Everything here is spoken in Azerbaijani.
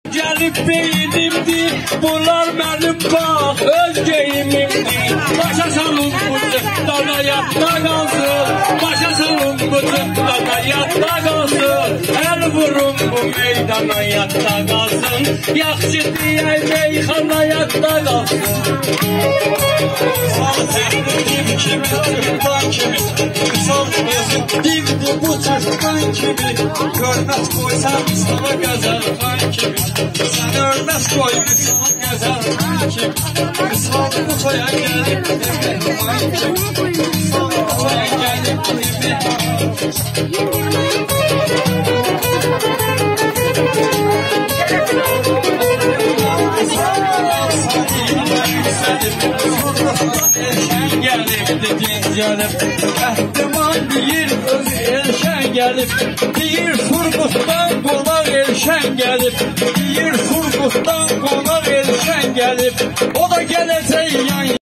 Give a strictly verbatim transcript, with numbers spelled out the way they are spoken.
Gəlib beynimdir, bunlar mənim bax, öz geyimimdir. Başa salın bu cıqdan həyatda qalsın, başa salın bu cıqdan həyatda qalsın. Əl vurun bu meydan həyatda qalsın, yaxşı deyək meyxan həyatda qalsın. Sağ çəkdir div kimi, cıqdan kimi, sağ çəkdir divdir bu cıqdan kimi. Görməz qoysan sana qəzəlxan kimi. Sen ölmez koymuşsun güzel hakim. Sağ bu soyan gelip gibi hakim. Sağ bu soyan gelip gibi gelip ehtimal deyir öz elşen gelip deyir Turgut'tan qonaq elşen gelip deyir Turgut'tan qonaq elşen gelip o da gelecek yan